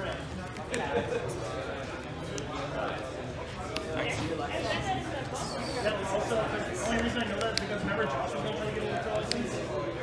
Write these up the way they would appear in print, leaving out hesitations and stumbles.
Also, the only reason I know that is because whenever Josh was going to try to get a liquor license,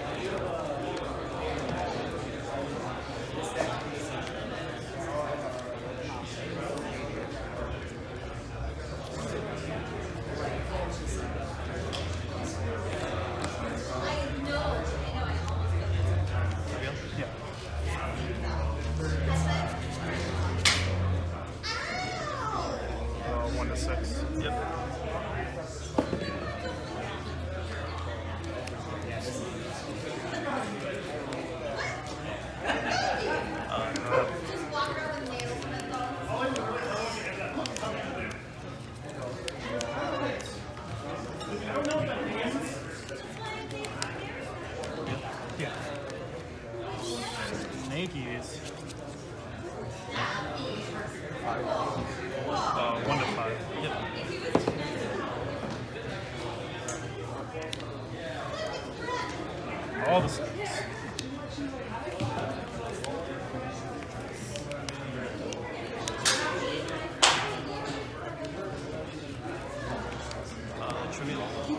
Yankees. 1 to 5. Yep. All the sets. Trivia.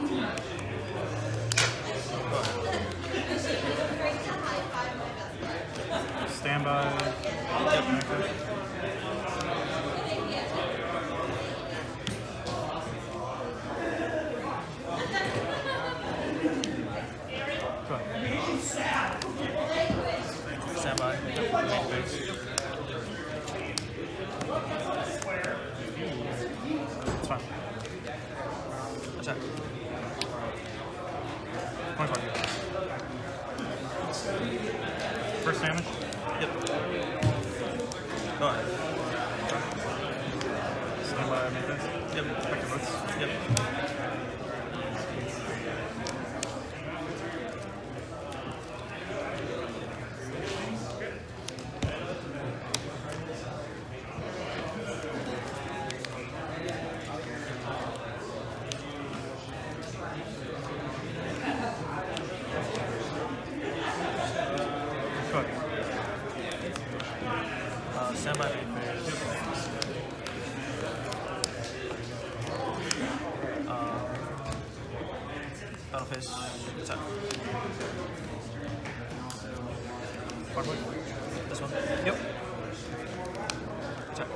Standby. Yep. Go ahead. Standby. It's fine. Attack. 25. First damage? Yep. Go ahead. Stand by, make this? Yep. Back to boots? Yep. Stand by. Battle phase. Attack. Hardwood. This one. Yep. Attack.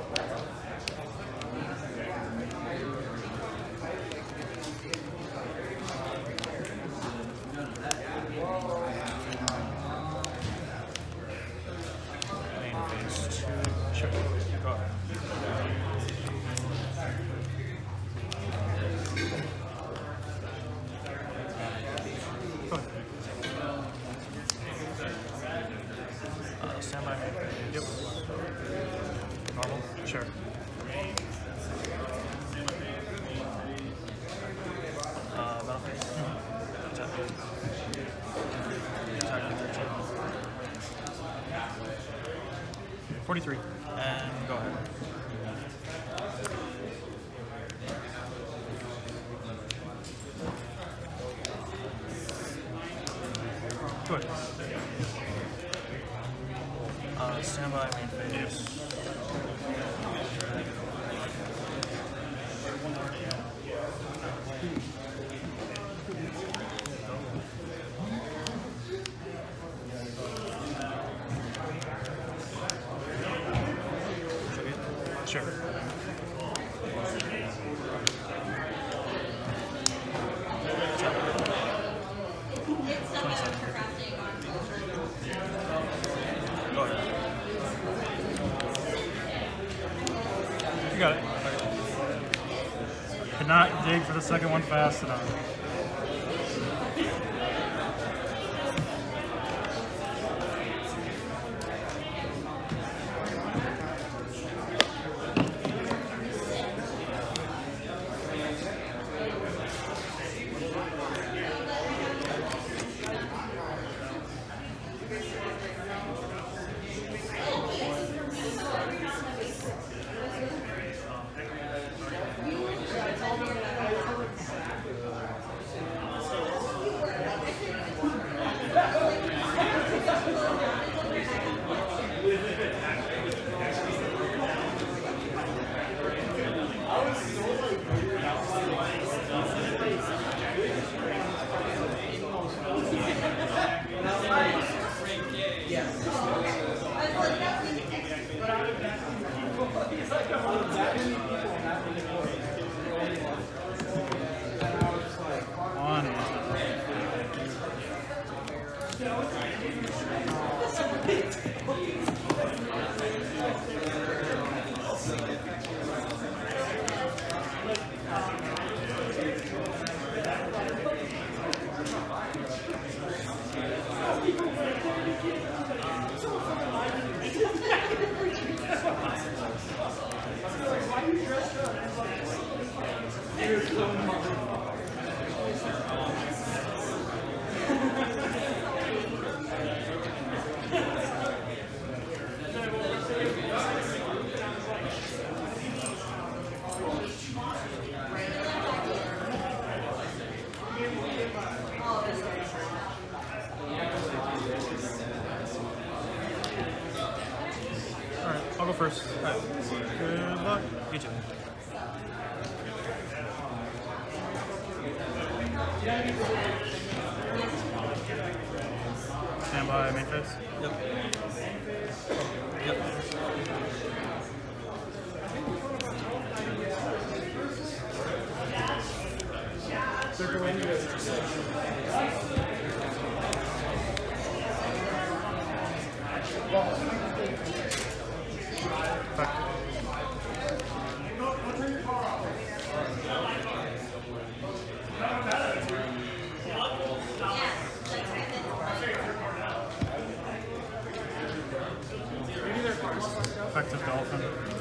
Main phase 2. Sure. Go ahead. Go ahead. Stand by. Yep. Normal? Sure. Battle phase. Attack. Attack on 13. 43. And go ahead. Go ahead. Stand by, main phase. Sure. Go ahead. You got it. Could not dig for the second one fast enough. I'll go first. Alright. Good luck. You too. Stand by main phase. Yep. Yep. Effective dolphin.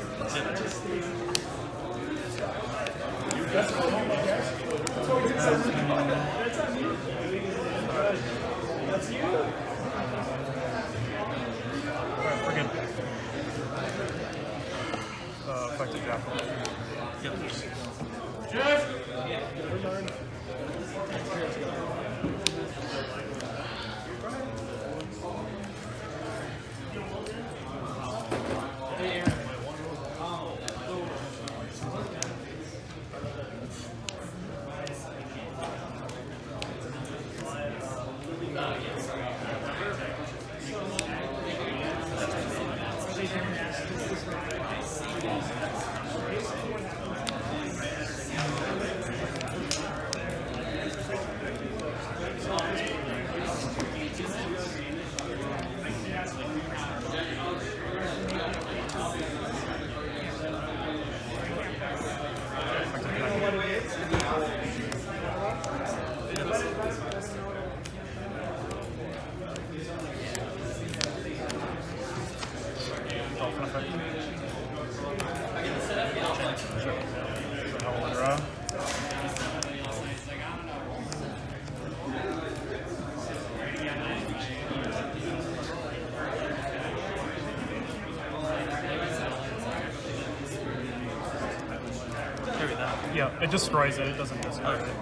Alright, we're good. Effective jackal. Yep. Dolphin effect. Hell of a draw. Carry that. Yeah, it destroys it. It doesn't discard it.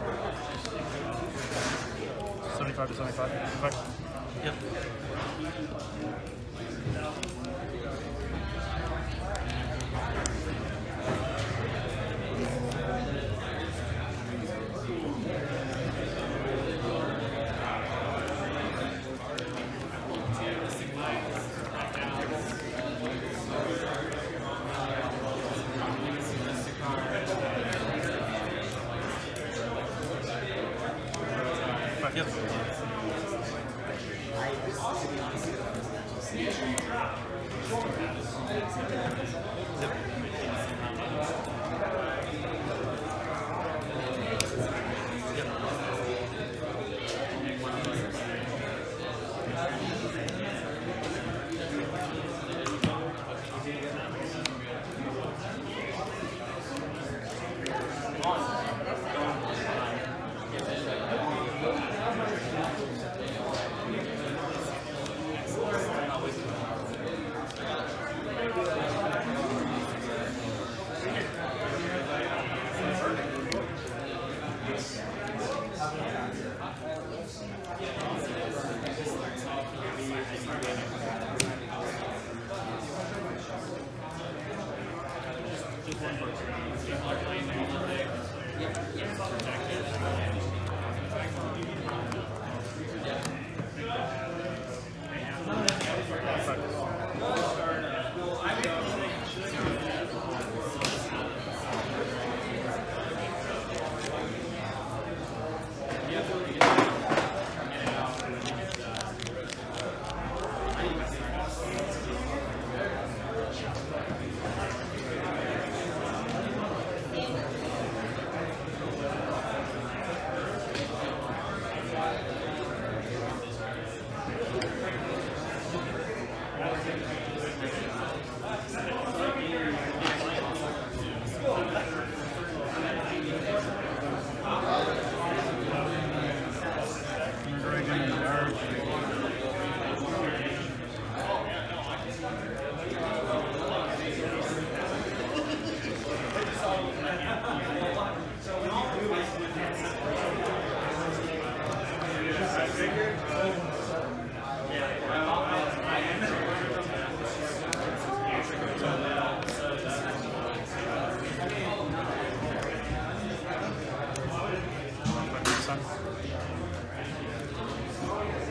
75 to 75. Effect. Yep. Yep.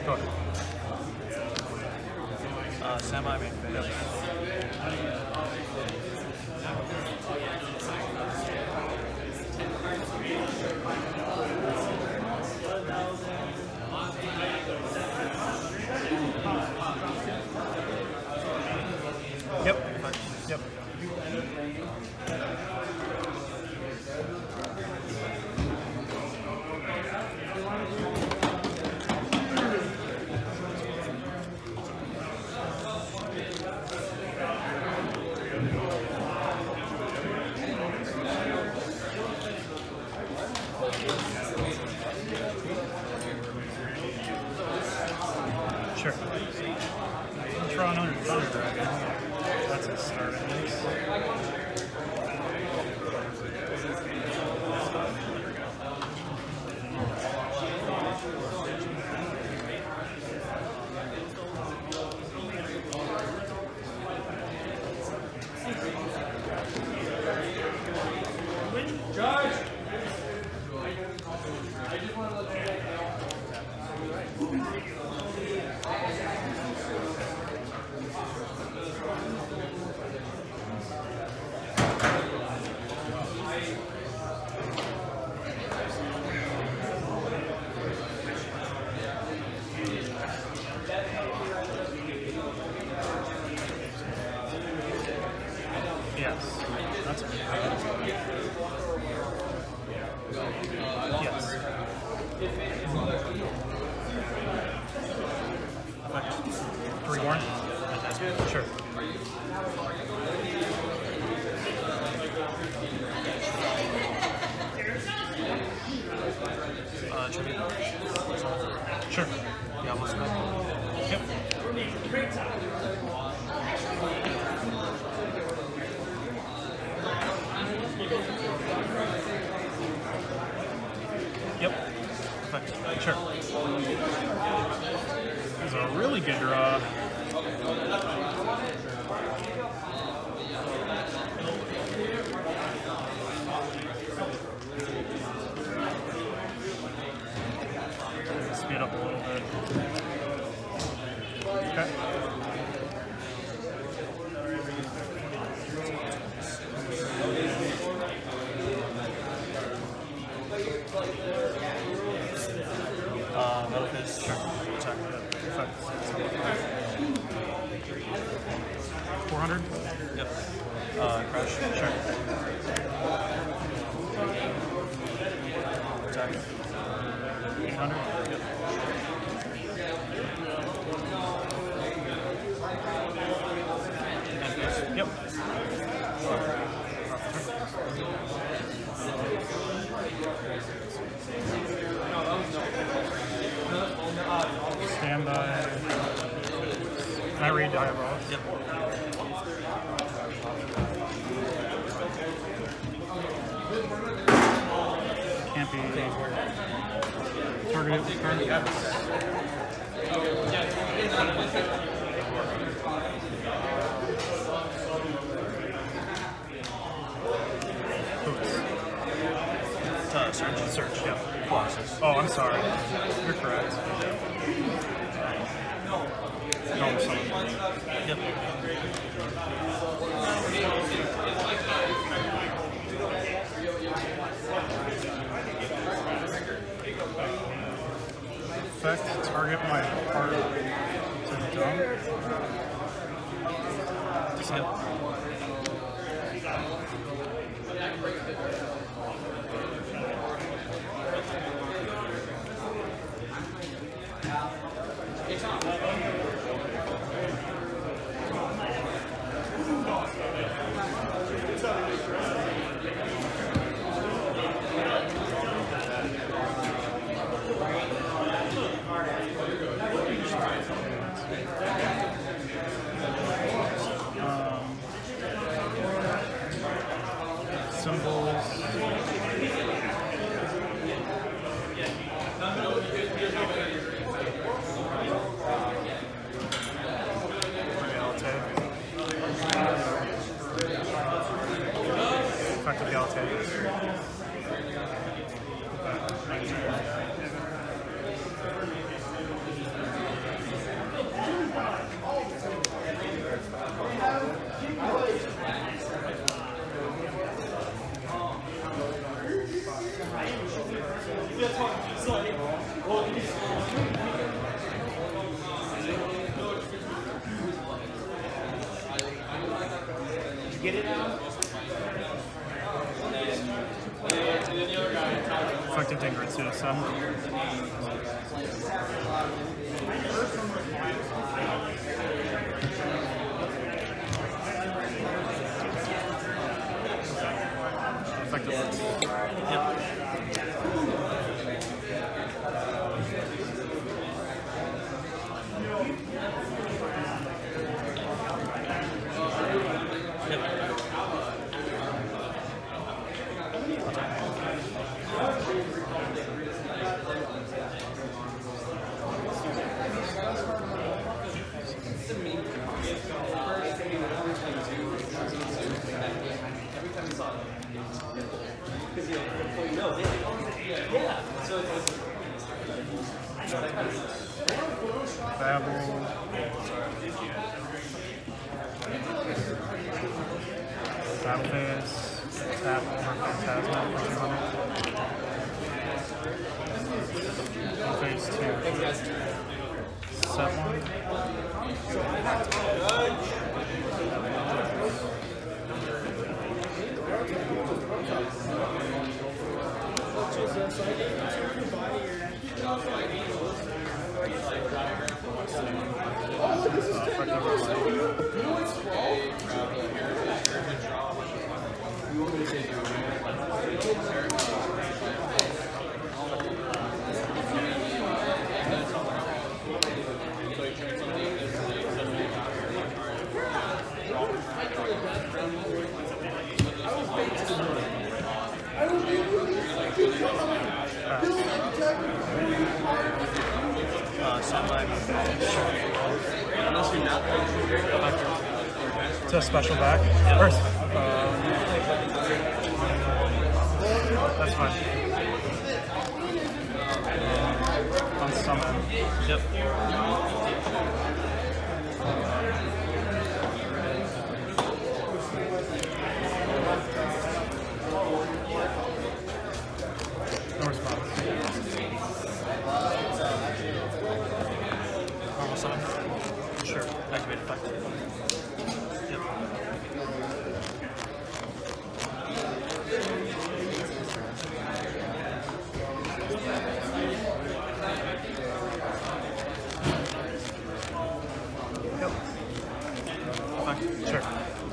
Go ahead. Semi main phase. Yep. Yep. Sure. Toronto Thunder Dragon. That's a start at least. Judge! Yes. That's a yes. Effect. 3 more? Sure. Tribute. Sure. Yeah, let's go. Yep. Yep. Effect. Sure. This is a really good draw. Speed up a little bit. Okay. Metal Fist. Sure. Attack. Effect. 400? Yep. Crash. Sure. Attack. 800? Yep. And fist. Yep. Stand by. Can I read Diabolos? Yep. Can't be targeted with card. Search. Search, yeah. Colossus. Oh, I'm sorry. You're correct. No, sorry. Yep. Effect, target my card to dump. Yep. Symbols. Effective Galate. Effective Dinger to 7. Effective Blitz. Yep. Babble. Battle Phase. Tap over Phantasma. Phase 2. Set 1. It's a special back. First. That's fine. On summon. Yep. No response. Normal summon. Sure. Activate effect. Yep. Effect. Sure.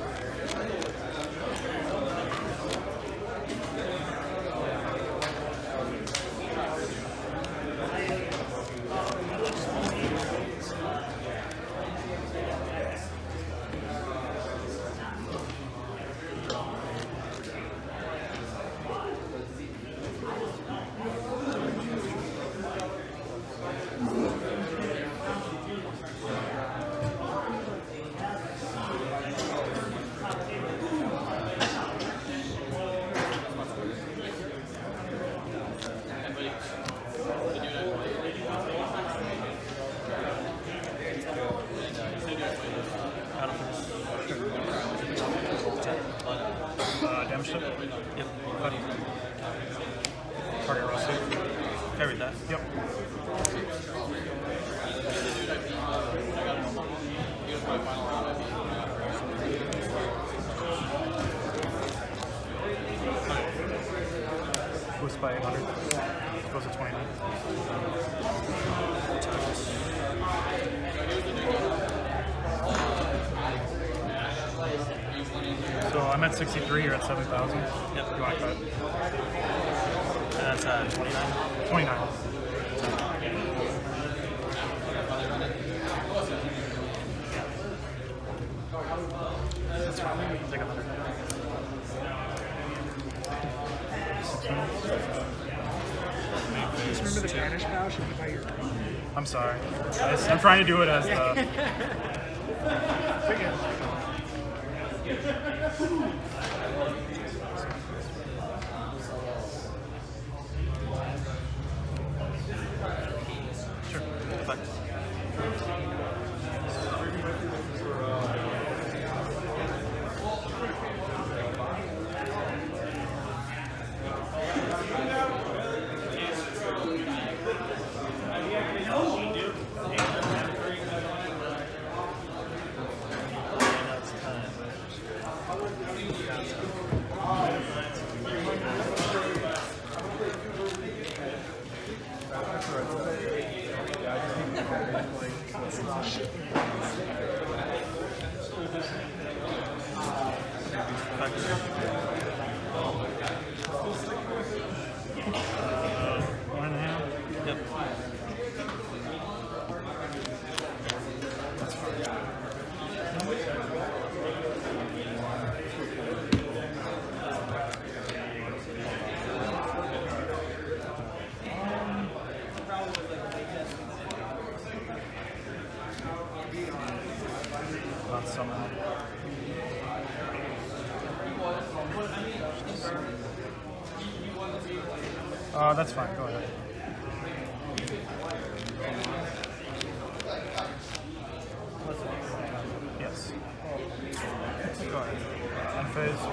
Damage it? Yep. Target roll save. Carry that. Yep. Boost by 800. Goes to 29. So I'm at 63, you're at 7,000. Yep. You want to cut? And that's 29. 29. That's fine. Take 100. Just remember the Spanish pouch and buy your I'm sorry. I'm trying to do it as the... Sure. Effect. One and a half. Yep. Not someone. That's fine. Go ahead. Yes. Go ahead. Unphase.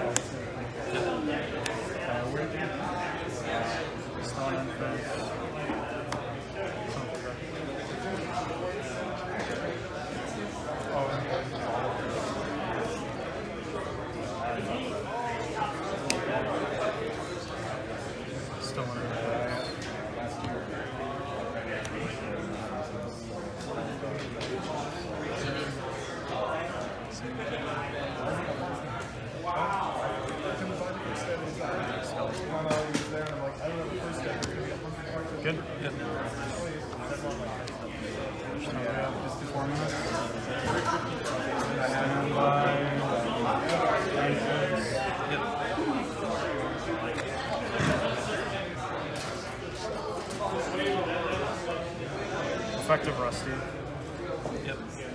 Still on unphase. Still on unphase. Good? Yep. Just 4 minutes. Stand by. Yep. Effective Rusty. Yep.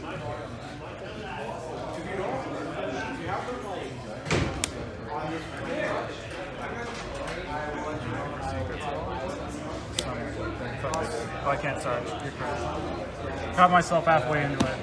Oh, I can't charge. You're correct. Caught myself halfway into it.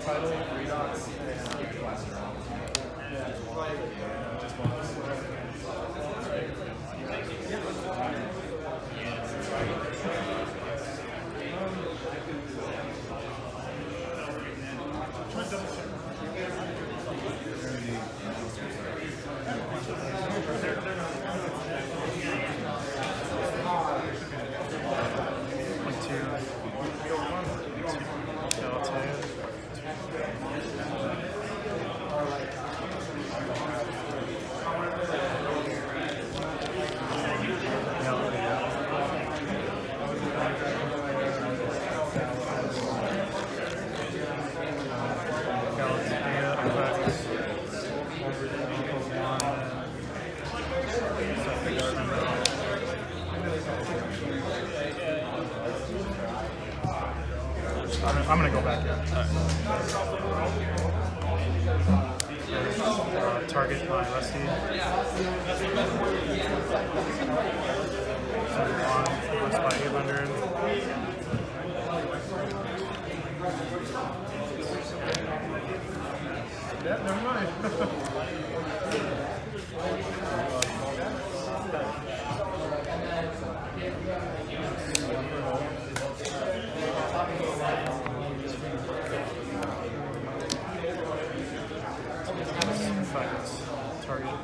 I'm gonna go back in. Target by Rusty. 71, plus by 800. Yeah, never mind. Target.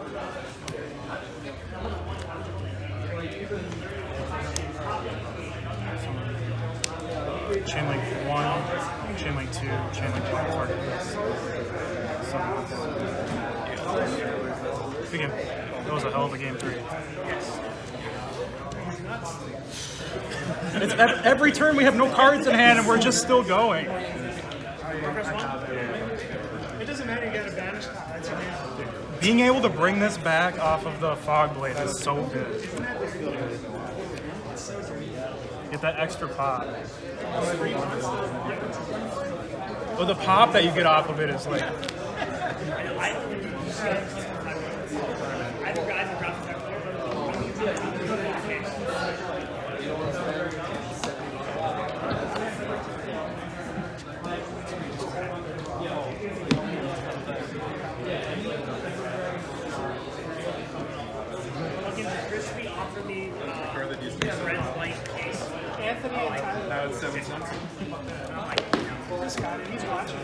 Chain link 1, chain link 2, chain link 1, target this. Again, that was a hell of a game 3. It's every turn we have no cards in hand and we're just still going. It doesn't matter, you gotta banish cards. Being able to bring this back off of the Fog Blade is so good. Get that extra pop. Well, the pop that you get off of it is like... Anthony and Tyler. Now it's 7 cents. This guy, he's watching.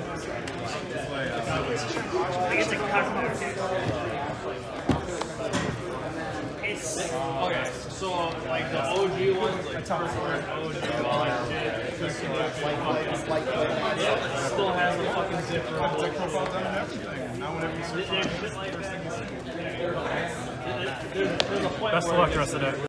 It's a Okay, so like the OG ones, like first order OG, all that shit, yeah, still has the fucking zipper. Profile done and everything. Now whenever you search There's a point Best of where luck the rest of the day.